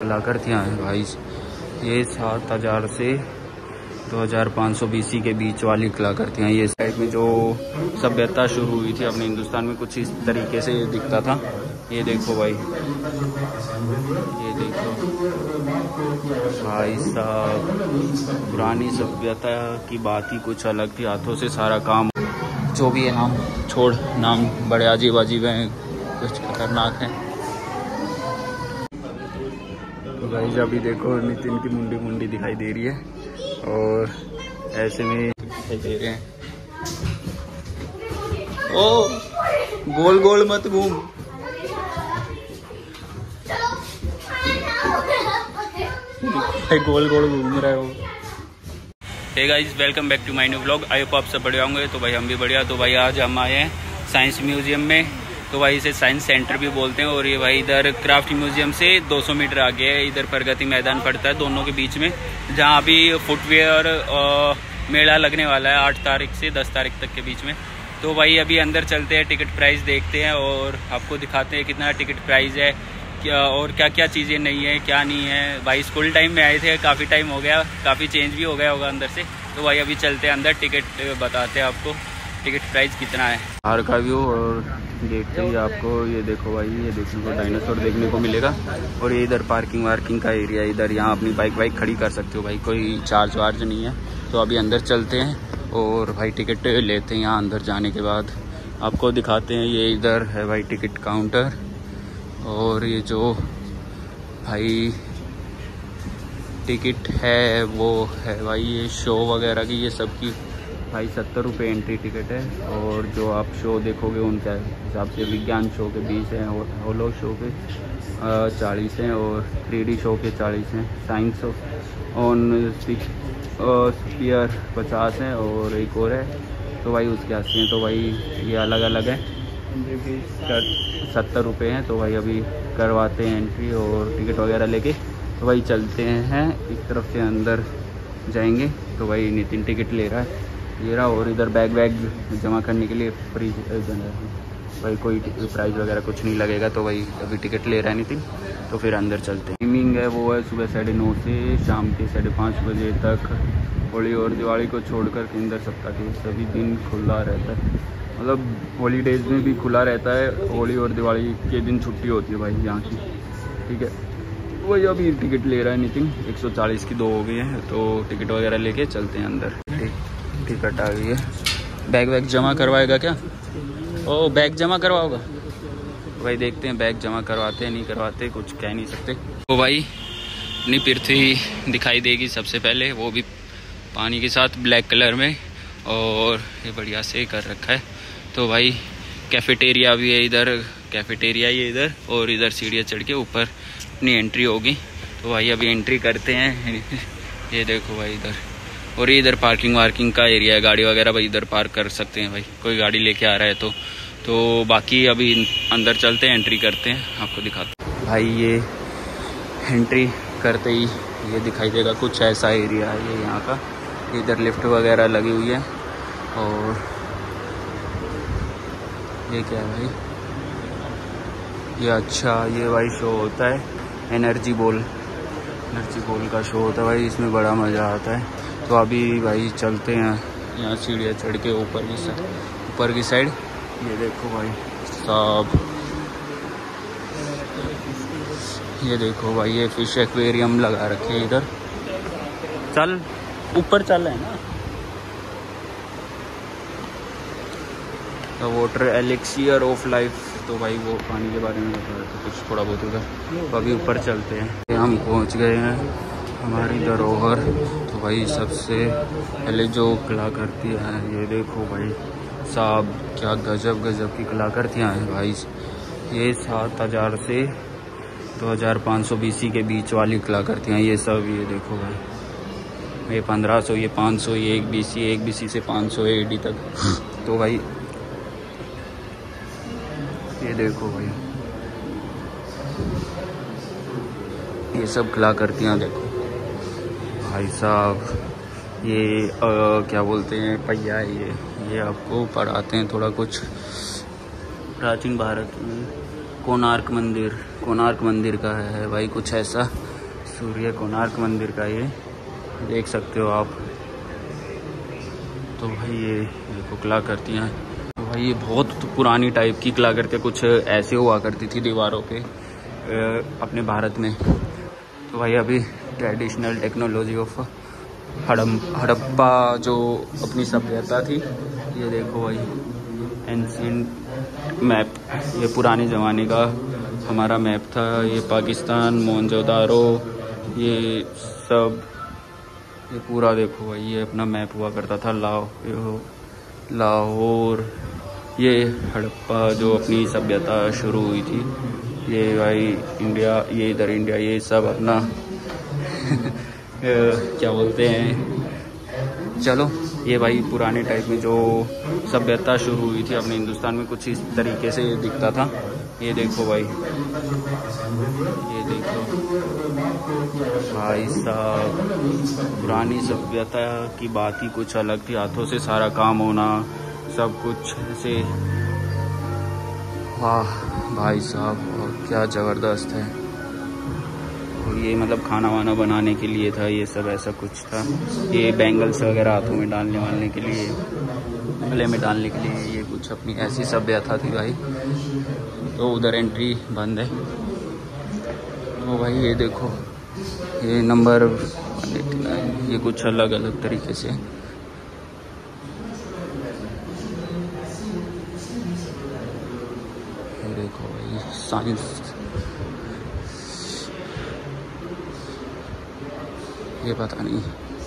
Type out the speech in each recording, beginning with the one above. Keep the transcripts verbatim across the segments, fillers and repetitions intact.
कलाकृतियाँ हैं भाई। ये सात हज़ार से दो हज़ार पाँच सौ बीसी के बीच वाली कलाकृतियाँ। ये साइड में जो सभ्यता शुरू हुई थी अपने हिंदुस्तान में, कुछ इस तरीके से दिखता था। ये देखो भाई, ये देखो भाई साहब, पुरानी सभ्यता की बात ही कुछ अलग थी। हाथों से सारा काम, जो भी है नाम छोड़, नाम बड़े अजीब अजीब हैं, कुछ खतरनाक हैं। तो भाई अभी देखो नितिन की मुंडी मुंडी दिखाई दे रही है और ऐसे में दिखाई दे रहे हैं। ओ गोल गोल मत घूम। गोल गोल घूम रहे हो। Hey guys, welcome back to my new vlog. I hope आप सब बढ़िया होंगे। तो भाई हम भी बढ़िया। तो भाई आज हम आए हैं साइंस म्यूजियम में। तो भाई इसे साइंस सेंटर भी बोलते हैं। और ये भाई इधर क्राफ्ट म्यूजियम से दो सौ मीटर आगे है। इधर प्रगति मैदान पड़ता है दोनों के बीच में, जहाँ अभी फुटवेयर मेला लगने वाला है आठ तारीख से दस तारीख तक के बीच में। तो भाई अभी अंदर चलते हैं, टिकट प्राइस देखते हैं और आपको दिखाते हैं कितना टिकट प्राइस है, क्या और क्या क्या चीज़ें नहीं है, क्या नहीं है। भाई स्कूल टाइम में आए थे, काफ़ी टाइम हो गया, काफ़ी चेंज भी हो गया होगा अंदर से। तो भाई अभी चलते हैं अंदर, टिकट बताते हैं आपको टिकट प्राइस कितना है। बाहर का व्यू और देखते ही आपको ये देखो भाई, ये देखने को डायनासोर देखने को मिलेगा। और ये इधर पार्किंग वार्किंग का एरिया, इधर यहाँ अपनी बाइक वाइक खड़ी कर सकते हो भाई, कोई चार्ज वार्ज नहीं है। तो अभी अंदर चलते हैं और भाई टिकट लेते हैं। यहाँ अंदर जाने के बाद आपको दिखाते हैं, ये इधर है भाई टिकट काउंटर। और ये जो भाई टिकट है वो है भाई ये शो वगैरह की, ये सब की भाई सत्तर रुपये एंट्री टिकट है। और जो आप शो देखोगे उनके हिसाब से विज्ञान शो के बीस हैं, होलो शो के चालीस हैं और थ्री डी शो के चालीस हैं, साइंस ऑन स्पीयर पचास हैं और एक और है तो भाई उसके अस्सी हैं। तो भाई ये अलग अलग है, सत्तर रुपये हैं। तो भाई अभी करवाते हैं एंट्री और टिकट वगैरह लेके। तो भाई चलते हैं, इस तरफ से अंदर जाएंगे। तो भाई नितिन टिकट ले रहा है, ले रहा और इधर बैग वैग जमा करने के लिए फ्री भाई, कोई प्राइस वगैरह कुछ नहीं लगेगा। तो भाई अभी टिकट ले रहा है नितिन। तो फिर अंदर चलते हैं। टाइमिंग है वो है सुबह साढ़े नौ से शाम के साढ़े पाँच बजे तक। होली और दिवाली को छोड़कर केंद्र सप्ताह के सभी दिन खुला रहता है, मतलब हॉलीडेज में भी खुला रहता है। होली और दिवाली के दिन छुट्टी होती है भाई यहाँ की, ठीक है। वही अभी टिकट ले रहा है नितिन, एक सौ चालीस की दो हो गई है। तो टिकट वगैरह लेके चलते हैं अंदर। टिकट आ गई है। बैग वैग जमा करवाएगा क्या? ओ बैग जमा करवाओगा भाई, देखते हैं बैग जमा करवाते हैं नहीं करवाते, कुछ कह नहीं सकते। तो भाई अपनी पृथ्वी दिखाई देगी सबसे पहले, वो भी पानी के साथ ब्लैक कलर में, और ये बढ़िया से कर रखा है। तो भाई कैफेटेरिया भी है इधर, कैफेटेरिया ही है इधर, और इधर सीढ़ियाँ चढ़ के ऊपर अपनी एंट्री होगी। तो भाई अभी एंट्री करते हैं। ये देखो भाई इधर, और इधर पार्किंग वार्किंग का एरिया है, गाड़ी वगैरह भाई इधर पार्क कर सकते हैं भाई, कोई गाड़ी लेके आ रहा है तो। तो बाकी अभी अंदर चलते हैं, एंट्री करते हैं, आपको दिखाते हैं। भाई ये एंट्री करते ही ये दिखाई देगा, कुछ ऐसा एरिया है ये यहाँ का। इधर लिफ्ट वगैरह लगी हुई है। और ये क्या है भाई, ये अच्छा ये भाई शो होता है एनर्जी बॉल, एनर्जी बॉल का शो होता है भाई, इसमें बड़ा मज़ा आता है। तो अभी भाई चलते हैं, यहाँ सीढ़ियाँ चढ़ के ऊपर की साइड, ऊपर की साइड ये देखो भाई सब, ये देखो भाई ये फिश एक्वेरियम लगा रखे हैं इधर। चल ऊपर चल है ना, the water elixir of life. तो भाई वो पानी के बारे में बता रहे थे कुछ थोड़ा बहुत उधर। तो अभी ऊपर चलते हैं, हम पहुंच गए हैं हमारी धरोहर। तो भाई सबसे पहले जो कलाकृतियाँ हैं ये देखो भाई साहब, क्या गजब गजब की कलाकृतियाँ हैं भाई। ये सात हज़ार से दो हज़ार पाँच सौ बीसी के बीच वाली कलाकृतियाँ ये सब। ये देखो भाई ये पंद्रह सौ, ये पाँच सौ, ये एक बीसी, एक बीसी से पाँच सौ ए डी तक। तो भाई ये देखो भाई ये सब कलाकृतियाँ देखो भाई साहब। ये आ, क्या बोलते हैं पहिया, ये ये आपको पढ़ाते हैं थोड़ा कुछ प्राचीन भारत में। कोणार्क मंदिर, कोणार्क मंदिर का है भाई कुछ ऐसा। सूर्य कोणार्क मंदिर का ये देख सकते हो आप। तो भाई ये देखो कलाकृतियाँ हैं। तो भाई ये बहुत पुरानी टाइप की कलाकृतियाँ कुछ ऐसे हुआ करती थी दीवारों पे अपने भारत में। तो भाई अभी ट्रेडिशनल टेक्नोलॉजी ऑफ हड़म हड़प्पा जो अपनी सभ्यता थी, ये देखो भाई एंशिएंट मैप, ये पुराने ज़माने का हमारा मैप था। ये पाकिस्तान, मोहनजोदारो, ये सब, ये पूरा देखो भाई ये अपना मैप हुआ करता था। लाहौर लाहौर ये हड़प्पा जो अपनी सभ्यता शुरू हुई थी, ये भाई इंडिया, ये इधर इंडिया, ये सब अपना क्या बोलते हैं, चलो ये भाई पुराने टाइप में जो सभ्यता शुरू हुई थी अपने हिंदुस्तान में, कुछ इस तरीके से दिखता था। ये देखो भाई, ये देखो भाई साहब, पुरानी सभ्यता की बात ही कुछ अलग थी। हाथों से सारा काम होना, सब कुछ ऐसे, वाह भाई साहब क्या ज़बरदस्त है। और ये मतलब खाना वाना बनाने के लिए था ये सब, ऐसा कुछ था। ये बैंगल्स वगैरह हाथों में डालने वालने के लिए, गले में डालने के लिए, ये कुछ अपनी ऐसी सभ्यता थी भाई। तो उधर एंट्री बंद है। तो भाई ये देखो ये नंबर ये कुछ अलग अलग तरीके से, ये देखो भाई साइंस, ये पता नहीं।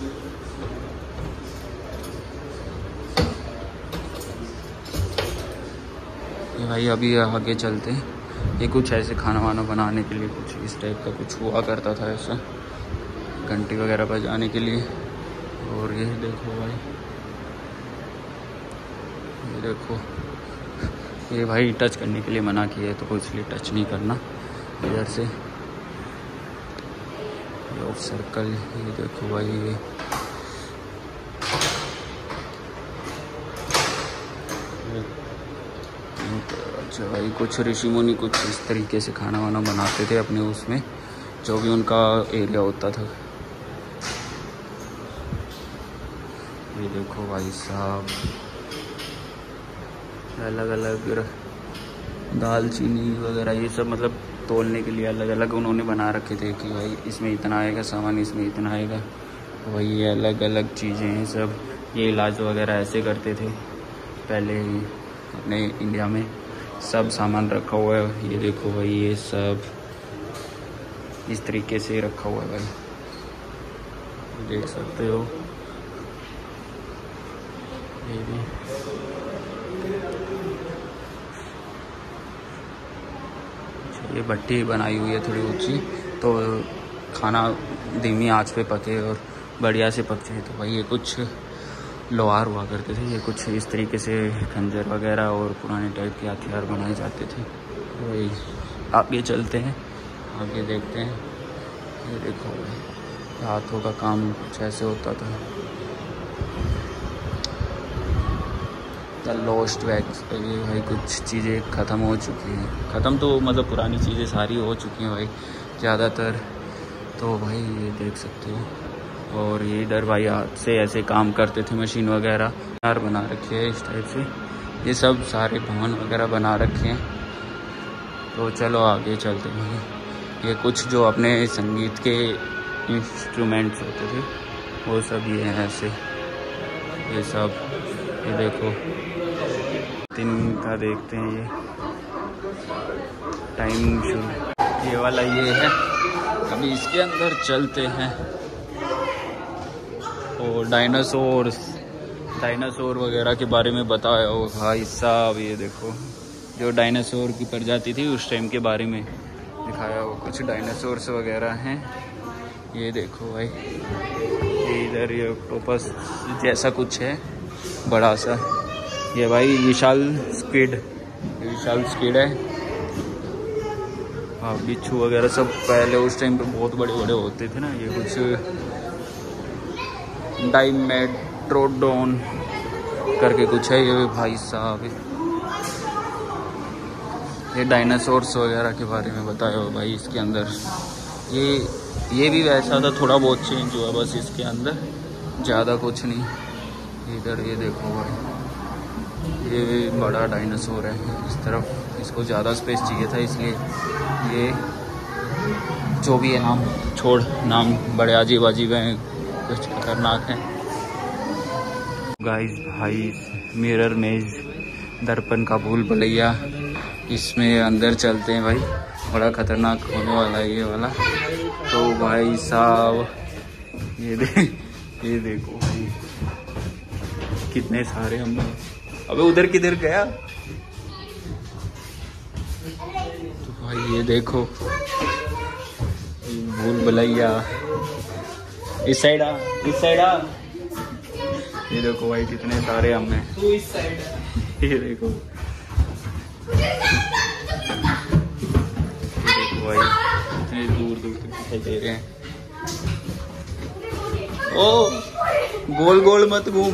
ये भाई अभी आगे चलते हैं। ये कुछ ऐसे खाना वाना बनाने के लिए कुछ इस टाइप का कुछ हुआ करता था, ऐसा घंटी वगैरह बजाने के लिए। और ये देखो भाई, ये देखो ये भाई टच करने के लिए मना किया है, तो इसलिए टच नहीं करना इधर से। ऑफ सर्कल, ये देखो भाई, ये अच्छा भाई कुछ ऋषि मुनि कुछ इस तरीके से खाना वाना बनाते थे अपने उसमें, जो भी उनका एरिया होता था। ये देखो भाई साहब, अलग अलग दालचीनी वगैरह ये सब मतलब तोलने के लिए अलग अलग उन्होंने बना रखे थे कि भाई इसमें इतना आएगा सामान, इसमें इतना आएगा। तो भाई ये अलग अलग चीज़ें हैं सब। ये इलाज वगैरह ऐसे करते थे पहले ही अपने इंडिया में, सब सामान रखा हुआ है। ये देखो भाई ये सब इस तरीके से रखा हुआ है भाई, देख सकते हो। ये भी ये भट्टी बनाई हुई है थोड़ी ऊंची, तो खाना धीमी आंच पे पके और बढ़िया से पक जाए। तो भाई ये कुछ लोहार हुआ करते थे, ये कुछ इस तरीके से खंजर वगैरह और पुराने टाइप के हथियार बनाए जाते थे। तो भाई आगे चलते हैं, आगे देखते हैं। ये देखो भाई हाथों का काम कुछ ऐसे होता था। द लॉस्ट वैक्स, ये भाई कुछ चीज़ें ख़त्म हो चुकी हैं, ख़त्म तो मतलब पुरानी चीज़ें सारी हो चुकी हैं भाई ज़्यादातर। तो भाई ये देख सकते हो। और ये इधर भाई हाथ से ऐसे काम करते थे, मशीन वगैरह यार बना रखे हैं इस टाइप से। ये सब सारे भवन वगैरह बना रखे हैं। तो चलो आगे चलते हैं। ये कुछ जो अपने संगीत के इंस्ट्रूमेंट्स होते थे वो सब ये हैं ऐसे, ये सब। ये देखो दिन का देखते हैं, ये टाइम शुरू, ये वाला ये है। अभी इसके अंदर चलते हैं। और डायनासोर्स डायनासोर वगैरह के बारे में बताया हो भाई साहब। ये देखो जो डायनासोर की प्रजाति थी उस टाइम के बारे में दिखाया हो, कुछ डायनासोर्स वगैरह हैं। ये देखो भाई, ये इधर ये ऑक्टोपस जैसा कुछ है बड़ा सा। ये भाई विशाल स्क्विड, विशाल स्क्विड है। हाँ बिच्छू वगैरह सब पहले उस टाइम पे बहुत बड़े बड़े होते थे ना। ये कुछ डाइमेट्रोडोन करके कुछ है ये भाई साहब। ये डायनासोर्स वगैरह के बारे में बताया हो भाई इसके अंदर। ये ये भी वैसा था, थोड़ा बहुत चेंज हुआ बस इसके अंदर, ज़्यादा कुछ नहीं। इधर ये देखो भाई, ये भी बड़ा डायनासोर है इस तरफ, इसको ज़्यादा स्पेस चाहिए था इसलिए ये, जो भी है नाम छोड़, नाम बड़े अजीब अजीब हैं, कुछ खतरनाक हैं। गाइस भाई मिरर मेज, दर्पण का भूल भुलैया, इसमें अंदर चलते हैं भाई, बड़ा खतरनाक होने वाला है ये वाला। तो भाई साहब ये दे ये देखो भाई कितने सारे हम, अबे उधर किधर गया? तो भाई ये देखो भूल भुलैया, इस साइड आ, इस साइड आ, ये देखो भाई कितने सारे हम हैं। तू इस साइड, ये देखो भाई इतने दूर दूर तक दिखाई दे रहे हैं। ओ गोल गोल मत घूम,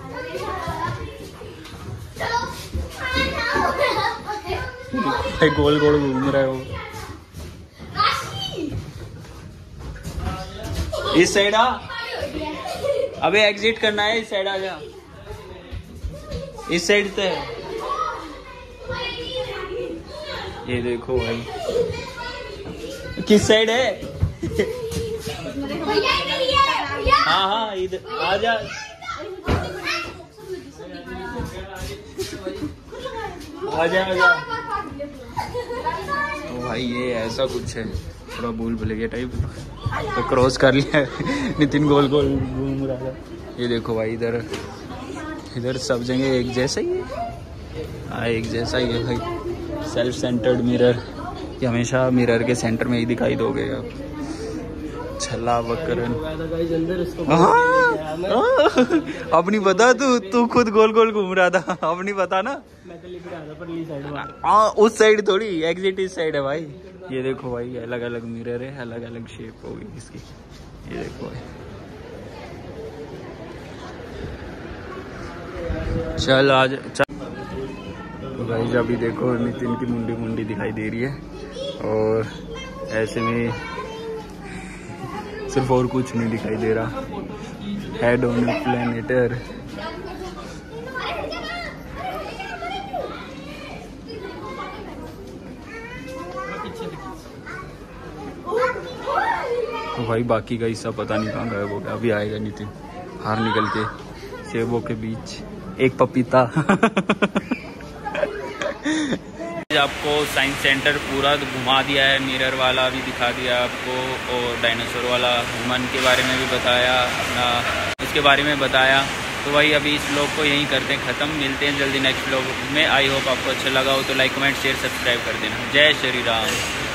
भाई गोल गोल घूम रहे हो। इस साइड आ, अबे एग्जिट करना है, इस साइड आ जा, इस साइड से। ये देखो भाई किस साइड है? हाँ हाँ इधर आ जा, आ जा आ जा। तो भाई ये ऐसा कुछ है, थोड़ा भूल भुलैया टाइप, तो क्रॉस कर लिया नितिन, गोल गोल घूम रहा है। ये देखो भाई इधर इधर सब जगह एक जैसा ही है, हाँ एक जैसा ही है भाई। सेल्फ सेंटर्ड मिरर, कि हमेशा मिरर के सेंटर में ही दिखाई दोगे आप। छला बकरन, अब नहीं पता, तू तू खुद गोल गोल घूम रहा था, अब नहीं पता ना। मैं तो लिख रहा था पर साइड, हाँ उस साइड थोड़ी, एग्जिट इस साइड है भाई। ये देखो भाई अलग अलग मिरर है, अलग अलग शेप होगी इसकी, ये देखो भाई। चल आज चल तो भाई अभी देखो नितिन की मुंडी मुंडी दिखाई दे रही है, और ऐसे में सिर्फ और कुछ नहीं दिखाई दे रहा। हेड ऑन प्लेनेटर, तो भाई बाकी का हिस्सा पता नहीं कहाँ गायब हो गया। अभी आएगा नितिन बाहर निकल के, सेबों के बीच एक पपीता। आपको साइंस सेंटर पूरा घुमा दिया है, मिरर वाला भी दिखा दिया आपको, और डायनासोर वाला ह्यूमन के बारे में भी बताया, अपना इसके बारे में बताया। तो भाई अभी इस व्लॉग को यहीं करते हैं ख़त्म, मिलते हैं जल्दी नेक्स्ट व्लॉग में। आई होप आपको अच्छा लगा हो तो लाइक कमेंट शेयर सब्सक्राइब कर देना। जय श्री राम।